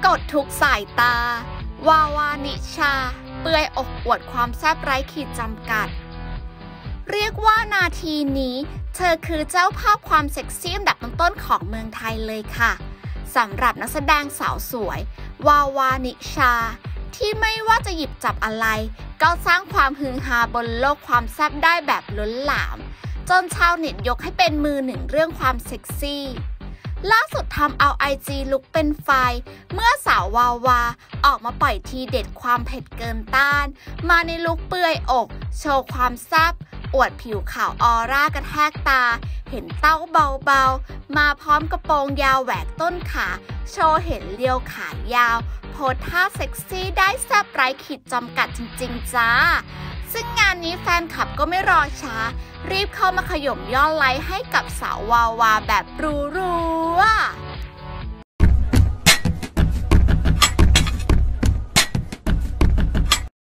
ดทุกสายตาวาวานิชาเปื่อยอกอวดความแซ่บไร้ขีดจำกัดเรียกว่านาทีนี้เธอคือเจ้าภาพความเซ็กซี่อันดับต้นๆของเมืองไทยเลยค่ะสำหรับนักแสดงสาวสวยวาวานิชาที่ไม่ว่าจะหยิบจับอะไรก็สร้างความฮือฮาบนโลกความแซ่บได้แบบล้นหลามจนชาวเน็ตยกให้เป็นมือหนึ่งเรื่องความเซ็กซี่ล่าสุดทำเอา IG ลุกเป็นไฟเมื่อสาววาวาออกมาปล่อยทีเด็ดความเผ็ดเกินต้านมาในลุคเปื่อยอกโชว์ความแซ่บอวดผิวขาวออร่ากระแทกตาเห็นเต้าเบาๆมาพร้อมกระโปรงยาวแหวกต้นขาโชว์เห็นเรียวขายาวโพสท่าเซ็กซี่ได้แซ่บไร้ขีดจำกัดจริงๆจ้าซึ่งงานนี้แฟนคลับก็ไม่รอช้ารีบเข้ามาขย่มยอดไลค์ให้กับสาววาวาแบบรัวๆ